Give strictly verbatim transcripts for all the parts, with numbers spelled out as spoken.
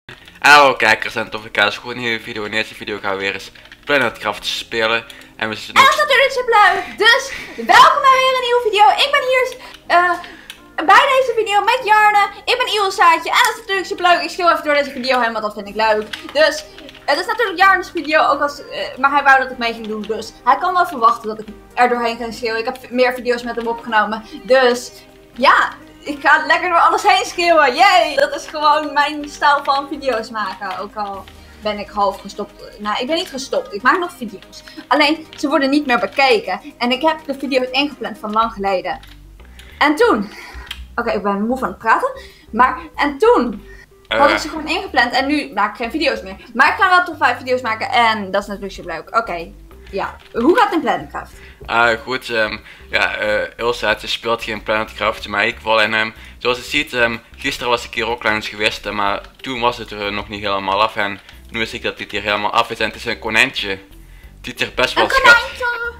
En hallo kijkers en toffe kijkers, gewoon een nieuwe video. In deze video gaan we weer eens Planetcraft spelen. En we zitten nog... En dat is natuurlijk superleuk. Dus welkom bij weer een nieuwe video. Ik ben hier uh, bij deze video met Jarne. Ik ben Ilsaatje en dat is natuurlijk superleuk. Ik schreeuw even door deze video heen, want dat vind ik leuk. Dus het is natuurlijk Jarne's video, ook als, uh, maar hij wou dat ik mee ging doen. Dus hij kan wel verwachten dat ik er doorheen ga schreeuwen. Ik heb meer video's met hem opgenomen. Dus ja... Ik ga lekker door alles heen schreeuwen. Yay! Dat is gewoon mijn stijl van video's maken. Ook al ben ik half gestopt. Nou, ik ben niet gestopt. Ik maak nog video's. Alleen, ze worden niet meer bekeken. En ik heb de video's ingepland van lang geleden. En toen... Oké, okay, ik ben moe van het praten. Maar, en toen... Uh. had ik ze gewoon ingepland. En nu maak ik geen video's meer. Maar ik ga wel toch vijf video's maken. En dat is natuurlijk super leuk. Oké. Okay. Ja, hoe gaat het in Planetcraft? Ah, uh, goed. Um, ja, uh, Ilsaatje speelt geen Planetcraft, maar ik wel. En um, zoals je ziet, um, gisteren was ik hier ook langs geweest, uh, maar toen was het er uh, nog niet helemaal af. En nu wist ik dat dit hier helemaal af is. En het is een konijntje. Het ziet er best wel schattig.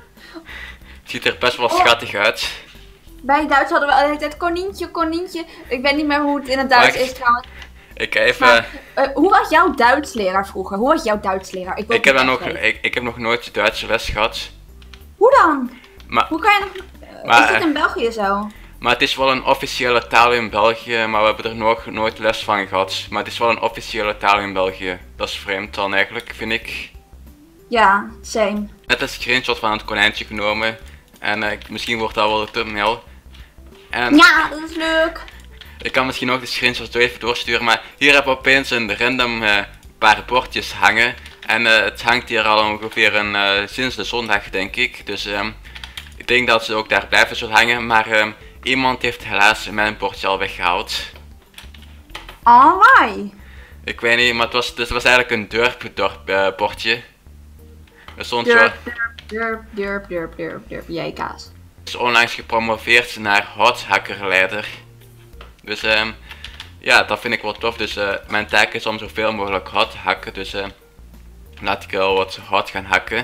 Het ziet er best wel oh. schattig uit. Bij Duits hadden we altijd het konijntje, konijntje. Ik weet niet meer hoe het in het Duits ik... is trouwens. Ik even... Maar, uh, hoe was jouw Duits leraar vroeger? Hoe was jouw Duits leraar? Ik, ik, heb dan nog, ik, ik heb nog nooit Duitse les gehad. Hoe dan? Maar, hoe kan je nog... Uh, maar, is dat in België zo? Maar het is wel een officiële taal in België, maar we hebben er nog nooit les van gehad. Maar het is wel een officiële taal in België. Dat is vreemd dan eigenlijk, vind ik. Ja, same. Net een screenshot van het konijntje genomen. En uh, misschien wordt dat wel de thumbnail. En... ja, dat is leuk. Ik kan misschien ook de screenshots even doorsturen, maar hier hebben we opeens een random uh, paar bordjes hangen. En uh, het hangt hier al ongeveer een, uh, sinds de zondag, denk ik. Dus um, ik denk dat ze ook daar blijven zullen hangen. Maar um, iemand heeft helaas mijn bordje al weggehaald. Oh, why? Ik weet niet, maar het was, dus het was eigenlijk een durp-dorp uh, bordje. Er stond durp, zo... durp, durp, durp, durp, durp, jij kaas. Het is onlangs gepromoveerd naar houthakkerleider. Dus um, ja, dat vind ik wel tof. Dus uh, mijn taak is om zoveel mogelijk hout te hakken. Dus uh, laat ik wel wat hout gaan hakken.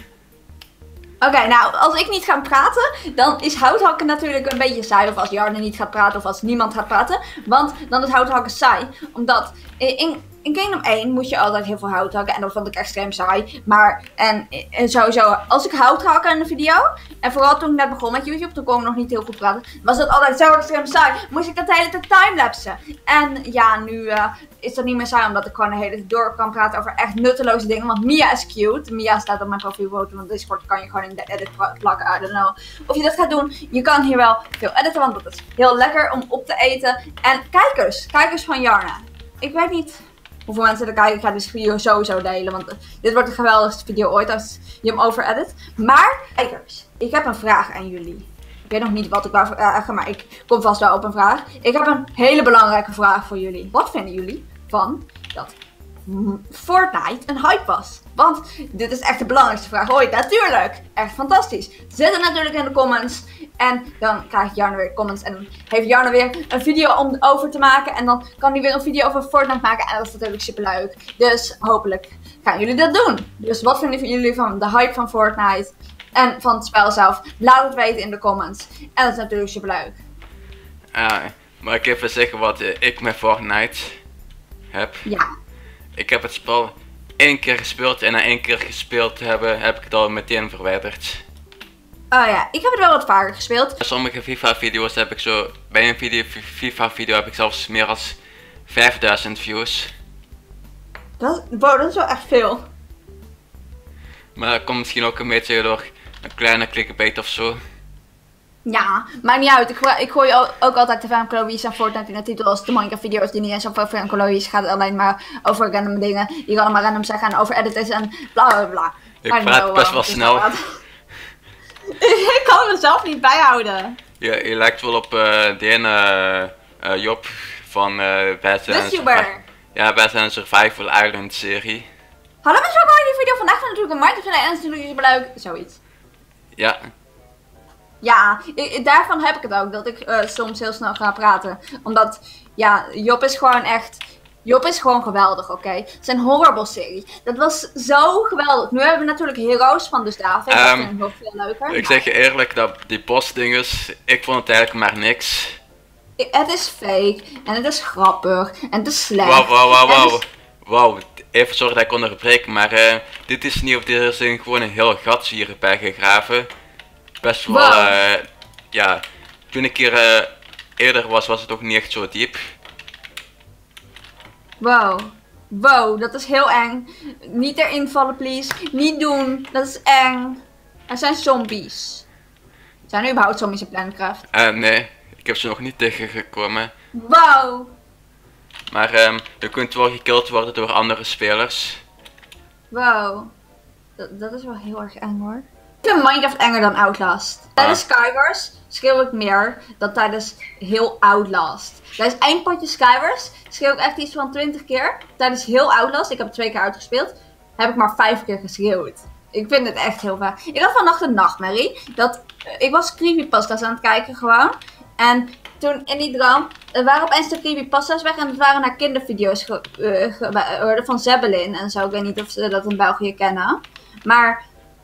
Oké, okay, nou als ik niet ga praten, dan is houthakken natuurlijk een beetje saai. Of als Jarne niet gaat praten of als niemand gaat praten. Want dan is houthakken saai. Omdat in, in Kingdom één moet je altijd heel veel hout hakken. En dat vond ik extreem saai. Maar en, en sowieso, als ik hout ga hakken in een video. En vooral toen ik net begon met YouTube, toen kon ik nog niet heel goed praten. Was dat altijd zo extreem saai. Moest ik dat de hele tijd timelapsen. En ja, nu uh, is dat niet meer saai. Omdat ik gewoon de hele tijd door kan praten over echt nutteloze dingen. Want Mia is cute. Mia staat op mijn profielfoto. Want Discord kan je gewoon in de edit plakken. I don't know of je dat gaat doen. Je kan hier wel veel editen. Want dat is heel lekker om op te eten. En kijkers. Kijkers van Jarne. Ik weet niet hoeveel mensen er kijken. Ik ga deze video sowieso delen. Want dit wordt de geweldigste video ooit als je hem over edit. Maar kijkers. Ik heb een vraag aan jullie. Ik weet nog niet wat ik wou vragen. Maar ik kom vast wel op een vraag. Ik heb een hele belangrijke vraag voor jullie. Wat vinden jullie van dat Fortnite een hype was? Want dit is echt de belangrijkste vraag ooit. Natuurlijk. Echt fantastisch. Zet het natuurlijk in de comments. En dan krijgt Jarne weer comments. En dan heeft Jarne weer een video om over te maken. En dan kan hij weer een video over Fortnite maken. En dat is natuurlijk super leuk. Dus hopelijk gaan jullie dat doen. Dus wat vinden jullie van de hype van Fortnite? En van het spel zelf? Laat het weten in de comments. En dat is natuurlijk super leuk. Ja, maar ik even zeggen wat uh, ik met Fortnite heb. Ja. Ik heb het spel één keer gespeeld en na één keer gespeeld te hebben, heb ik het al meteen verwijderd. Oh ja, ik heb het wel wat vaker gespeeld. Sommige FIFA video's heb ik zo, bij een video, FIFA video heb ik zelfs meer dan vijfduizend views. Dat, wow, dat is wel echt veel. Maar dat komt misschien ook een beetje door een kleine clickbait of zo. Ja, maakt niet uit. Ik, ik gooi ook altijd te veel Chloe's en Fortnite in de titel als de Minecraft video's die niet eens over van Chloe's gaat, alleen maar over random dingen. Je kan allemaal random zeggen en over editors en bla bla bla. Ik praat know, best wel snel. Ik kan mezelf niet bijhouden. Ja, je lijkt wel op uh, die ene uh, uh, Job van uh, bij zijn ja, bij zijn Survival Island serie. Hallo mensen, welkom bij die video. Vandaag gaan we natuurlijk een Minecraft en natuurlijk super leuk. Zoiets. Ja. Ja, ik, daarvan heb ik het ook, dat ik uh, soms heel snel ga praten. Omdat, ja, Job is gewoon echt... Job is gewoon geweldig, oké? Okay? Zijn horrible serie. Dat was zo geweldig. Nu hebben we natuurlijk Heroes van dus David. Um, dat vind ik nog veel leuker. Ik zeg je eerlijk, dat die postdinges, ik vond het eigenlijk maar niks. het is fake. En het is grappig. En het is slecht. Wauw, wauw, wauw, en het wauw. is- Wauw, even zorgen dat ik onderbreek, maar eh, dit is niet op dit is een, gewoon een heel gat hierbij gegraven. Best wel, Wow. eh, ja, toen ik hier eh, eerder was, was het ook niet echt zo diep. Wow. Wow, dat is heel eng. Niet erin vallen, please. Niet doen. Dat is eng. Er zijn zombies. Zijn er überhaupt zombies in Planetcraft? Eh, nee, ik heb ze nog niet tegengekomen. Wow. Maar ehm, je kunt wel gekild worden door andere spelers. Wow. Dat, dat is wel heel erg eng hoor. Ik vind Minecraft enger dan Outlast. Tijdens Skywars schreeuw ik meer dan tijdens heel Outlast. Tijdens één potje Skywars schreeuw ik echt iets van twintig keer. Tijdens heel Outlast, ik heb het twee keer uitgespeeld, heb ik maar vijf keer geschreeuwd. Ik vind het echt heel vaak. Ik had vannacht een nachtmerrie. Dat, ik was creepypasta's aan het kijken gewoon. En toen in die droom er waren opeens de creepypasta's weg en het waren naar kindervideo's ge, uh, ge, van Zeppelin en zo. Ik weet niet of ze dat in België kennen. Maar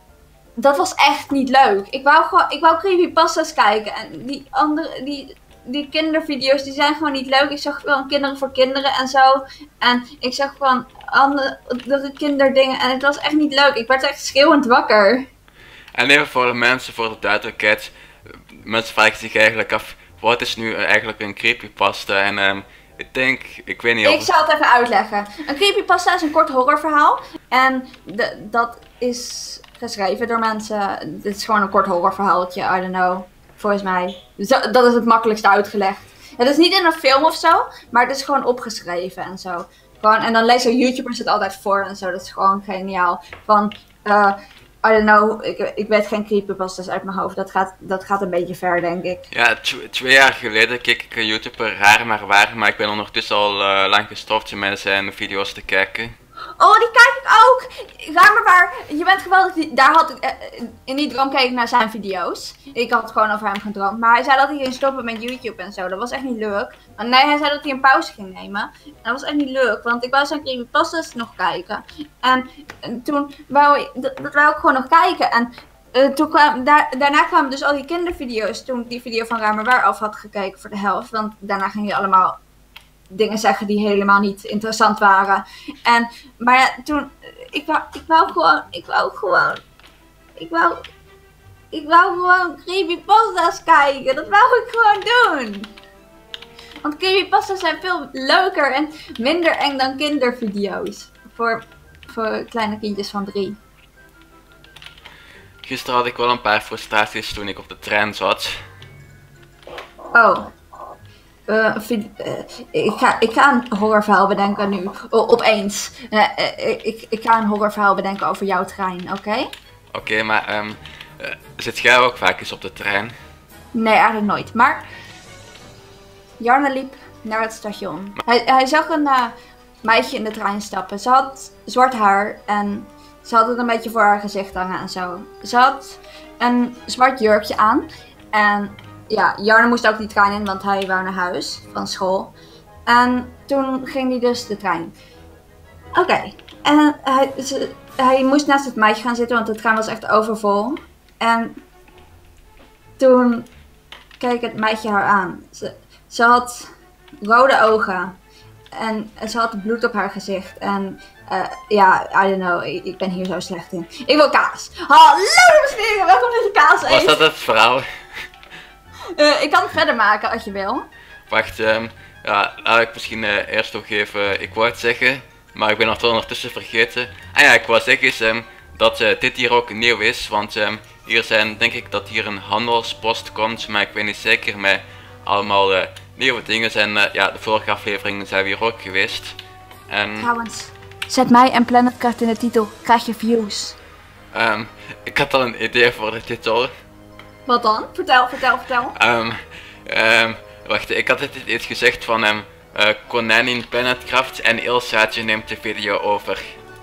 dat was echt niet leuk. Ik wou gewoon, ik wou creepypasta's kijken en die andere, die, die kindervideo's die zijn gewoon niet leuk. Ik zag gewoon kinderen voor kinderen en zo. En ik zag gewoon andere kinderdingen en het was echt niet leuk. Ik werd echt schreeuwend wakker. En even voor de mensen, voor de duidelijkheid. Mensen vragen zich eigenlijk af, wat is nu eigenlijk een creepypasta? En ehm, ik denk, ik weet niet of... Ik zal het even uitleggen. Een creepypasta is een kort horrorverhaal. En de, dat is geschreven door mensen. Dit is gewoon een kort horrorverhaaltje, I don't know. Volgens mij. Zo, dat is het makkelijkste uitgelegd. Het is niet in een film of zo, maar het is gewoon opgeschreven en zo. Gewoon, en dan lezen YouTubers het altijd voor en zo. Dat is gewoon geniaal. Van, uh, I don't know, ik, ik weet geen creepypastas uit mijn hoofd. Dat gaat, dat gaat een beetje ver, denk ik. Ja, tw twee jaar geleden keek ik een YouTuber Raar maar Waar, maar ik ben ondertussen al uh, lang gestopt met zijn video's te kijken. Oh, die kijk ik ook! Raar maar waar, je bent geweldig. Die, daar had ik, uh, in die droom keek ik naar zijn video's. Ik had gewoon over hem gedroomd. Maar hij zei dat hij ging stoppen met YouTube en zo. Dat was echt niet leuk. Maar nee, hij zei dat hij een pauze ging nemen. En dat was echt niet leuk, want ik wou zijn creepypastas nog kijken. En, en toen wou ik, dat, dat wou ik gewoon nog kijken. En uh, toen kwam, daar, daarna kwamen dus al die kindervideo's. Toen ik die video van Raar maar Waar af had gekeken voor de helft. Want daarna ging je allemaal dingen zeggen die helemaal niet interessant waren. En, maar ja, toen, ik wou, ik wou gewoon, ik wou gewoon, ik wou, ik wou gewoon creepypasta's kijken. Dat wou ik gewoon doen. Want creepypasta's zijn veel leuker en minder eng dan kindervideo's. Voor, voor kleine kindjes van drie. Gisteren had ik wel een paar frustraties toen ik op de trein zat. Oh. Uh, vind, uh, ik, ga, ik ga een horrorverhaal bedenken nu. O, opeens. Uh, uh, ik, ik ga een horrorverhaal bedenken over jouw trein, oké? Okay? Oké, okay, maar um, uh, zit jij ook vaak eens op de trein? Nee, eigenlijk nooit. Maar Jarne liep naar het station. Hij, hij zag een uh, meisje in de trein stappen. Ze had zwart haar en ze had het een beetje voor haar gezicht hangen en zo. Ze had een zwart jurkje aan en ja, Jarne moest ook die trein in, want hij wou naar huis van school. En toen ging hij dus de trein. Oké. Okay. En hij, ze, hij moest naast het meisje gaan zitten, want de trein was echt overvol. En toen keek het meisje haar aan. Ze, ze had rode ogen. En ze had bloed op haar gezicht. En uh, ja, I don't know. Ik, ik ben hier zo slecht in. Ik wil kaas. Hallo dames en heren, welkom in de kaas. Was dat het verhaal? Uh, ik kan het verder maken als je wil. Wacht, um, ja, laat ik misschien uh, eerst nog even, ik wou het zeggen, maar ik ben het ondertussen vergeten. Ah ja, ik wou zeggen is, um, dat uh, dit hier ook nieuw is, want um, hier zijn, denk ik dat hier een handelspost komt, maar ik weet niet zeker, met allemaal uh, nieuwe dingen. En uh, ja, de vorige afleveringen zijn we hier ook geweest. En trouwens, zet mij en Planetcraft in de titel, krijg je views. Um, ik had al een idee voor de titel. Wat dan? Vertel, vertel, vertel. Um, um, wacht, ik had dit iets gezegd van um, uh, konijn in Planetcraft en Ilsaatje neemt de video over.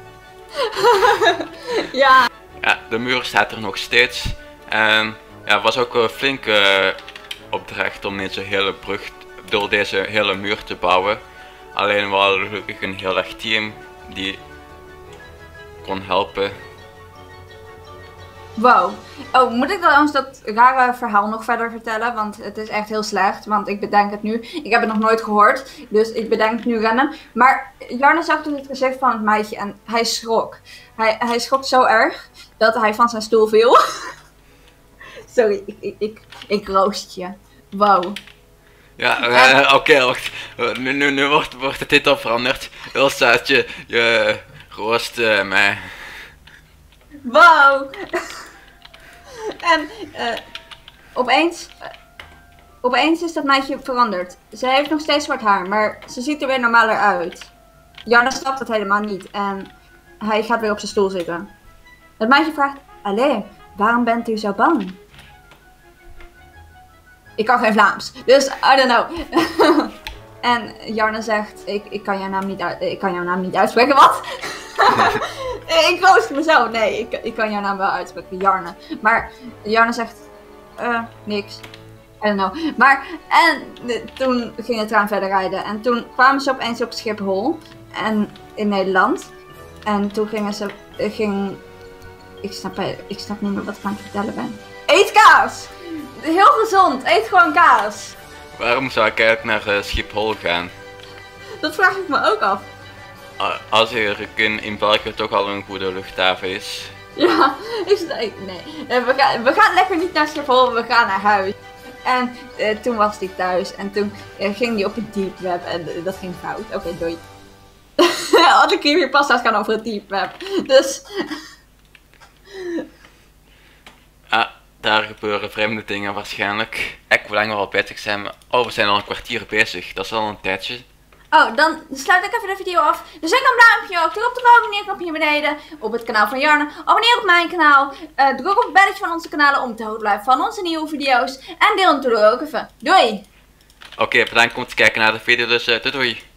Ja. Ja, de muur staat er nog steeds. En ja, het was ook een flinke uh, opdracht om deze hele brug, door deze hele muur te bouwen. Alleen we hadden gelukkig een heel erg team die kon helpen. Wow. Oh, moet ik trouwens dat rare verhaal nog verder vertellen? Want het is echt heel slecht. Want ik bedenk het nu. Ik heb het nog nooit gehoord. Dus ik bedenk het nu rennen. Maar Jarne zag dus het gezicht van het meisje en hij schrok. Hij, hij schrok zo erg dat hij van zijn stoel viel. Sorry, ik, ik, ik, ik roost je. Wow. Ja, uh, oké, okay, wacht. Nu, nu, nu wordt, wordt de titel veranderd. Ilsa, je, je roost uh, mij. Wow. En uh, opeens, uh, opeens is dat meisje veranderd. Ze heeft nog steeds zwart haar, maar ze ziet er weer normaler uit. Jarne snapt het helemaal niet en hij gaat weer op zijn stoel zitten. Het meisje vraagt, allee, waarom bent u zo bang? Ik kan geen Vlaams, dus I don't know. En Jarne zegt, ik, ik, kan jouw naam niet uit, ik kan jouw naam niet uitspreken, wat? Ik roost me zo, nee, ik, ik kan jouw naam wel uitspreken, Jarne. Maar Jarne zegt, uh, niks. I don't know. Maar, en de, toen ging de trein verder rijden. En toen kwamen ze opeens op Schiphol. En in Nederland. En toen gingen ze, ging, ik snap, ik snap niet meer wat ik aan het vertellen ben. Eet kaas! Heel gezond, eet gewoon kaas. Waarom zou ik eigenlijk naar uh, Schiphol gaan? Dat vraag ik me ook af. Uh, als er in, in België toch al een goede luchthaven is. Ja, is nee. We gaan, we gaan lekker niet naar Schiphol, we gaan naar huis. En uh, toen was hij thuis en toen uh, ging hij op het deep web en uh, dat ging fout. Oké, okay, doei. Alle creepypasta's gaan over het deep web. Dus... Ah, daar gebeuren vreemde dingen waarschijnlijk. Ik wil lang wel bezig zijn, maar oh, we zijn al een kwartier bezig. Dat is al een tijdje. Oh, dan sluit ik even de video af. Dus ik een duimpje ook. Druk op de abonneerknopje hier beneden. Op het kanaal van Jarne. Abonneer op mijn kanaal. Uh, druk op het belletje van onze kanalen om te houden blijven van onze nieuwe video's. En deel natuurlijk ook even. Doei! Oké, okay, bedankt om te kijken naar de video. Dus uh, doei doei.